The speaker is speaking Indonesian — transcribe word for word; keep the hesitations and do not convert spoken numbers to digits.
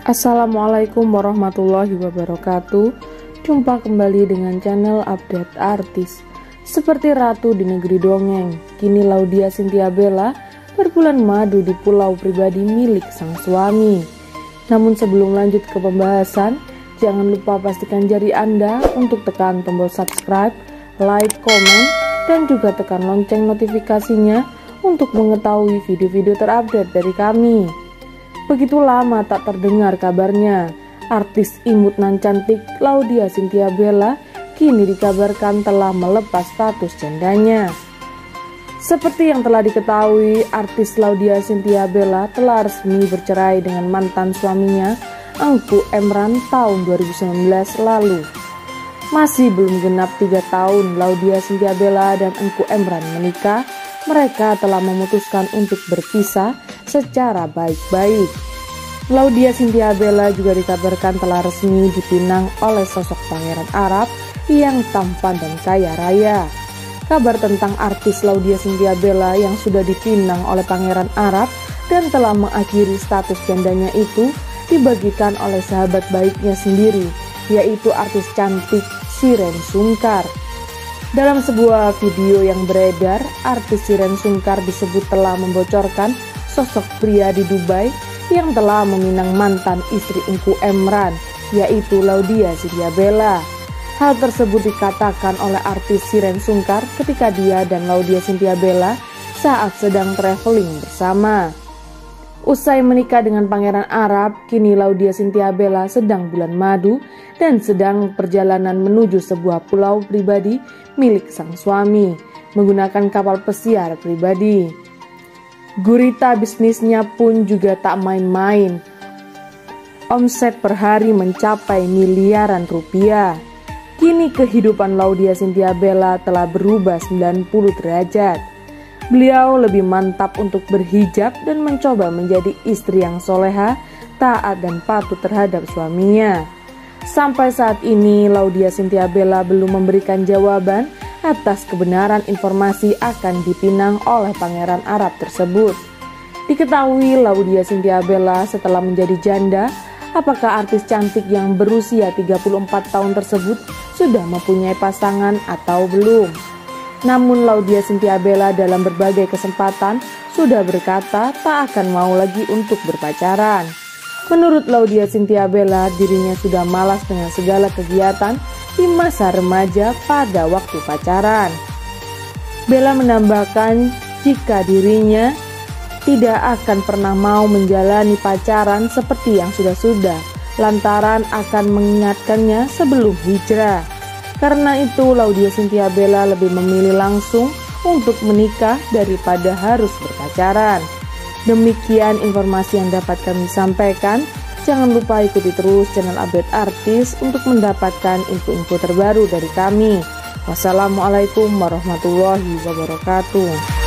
Assalamualaikum warahmatullahi wabarakatuh. Jumpa kembali dengan channel update artis. Seperti ratu di negeri dongeng, kini Laudya Chintya Bella berbulan madu di pulau pribadi milik sang suami. Namun sebelum lanjut ke pembahasan, jangan lupa pastikan jari Anda untuk tekan tombol subscribe, like, komen, dan juga tekan lonceng notifikasinya untuk mengetahui video-video terupdate dari kami. Begitu lama tak terdengar kabarnya, artis imut nan cantik Laudya Chintya Bella kini dikabarkan telah melepas status jandanya. Seperti yang telah diketahui, artis Laudya Chintya Bella telah resmi bercerai dengan mantan suaminya Engku Emran tahun dua ribu sembilan belas lalu. Masih belum genap tiga tahun Laudya Chintya Bella dan Engku Emran menikah, mereka telah memutuskan untuk berpisah secara baik-baik. Laudya Chintya Bella juga dikabarkan telah resmi dipinang oleh sosok pangeran Arab yang tampan dan kaya raya. Kabar tentang artis Laudya Chintya Bella yang sudah dipinang oleh pangeran Arab dan telah mengakhiri status jandanya itu dibagikan oleh sahabat baiknya sendiri, yaitu artis cantik Shireen Sungkar. Dalam sebuah video yang beredar, artis Shireen Sungkar disebut telah membocorkan sosok pria di Dubai yang telah meminang mantan istri Engku Emran, yaitu Laudya Chintya Bella. Hal tersebut dikatakan oleh artis Shireen Sungkar ketika dia dan Laudya Chintya Bella saat sedang traveling bersama. Usai menikah dengan pangeran Arab, kini Laudya Chintya Bella sedang bulan madu dan sedang perjalanan menuju sebuah pulau pribadi milik sang suami menggunakan kapal pesiar pribadi. Gurita bisnisnya pun juga tak main-main. Omset per hari mencapai miliaran rupiah. Kini kehidupan Laudya Chintya Bella telah berubah sembilan puluh derajat. Beliau lebih mantap untuk berhijab dan mencoba menjadi istri yang soleha, taat dan patuh terhadap suaminya. Sampai saat ini Laudya Chintya Bella belum memberikan jawaban atas kebenaran informasi akan dipinang oleh pangeran Arab tersebut. Diketahui Laudya Chintya Bella setelah menjadi janda, apakah artis cantik yang berusia tiga puluh empat tahun tersebut sudah mempunyai pasangan atau belum? Namun Laudya Chintya Bella dalam berbagai kesempatan sudah berkata tak akan mau lagi untuk berpacaran. Menurut Laudya Chintya Bella, dirinya sudah malas dengan segala kegiatan di masa remaja pada waktu pacaran. Bella menambahkan jika dirinya tidak akan pernah mau menjalani pacaran seperti yang sudah-sudah, lantaran akan mengingatkannya sebelum hijrah. Karena itu Laudya Chintya Bella lebih memilih langsung untuk menikah daripada harus berpacaran. Demikian informasi yang dapat kami sampaikan. Jangan lupa ikuti terus channel update artis untuk mendapatkan info-info terbaru dari kami. Wassalamualaikum warahmatullahi wabarakatuh.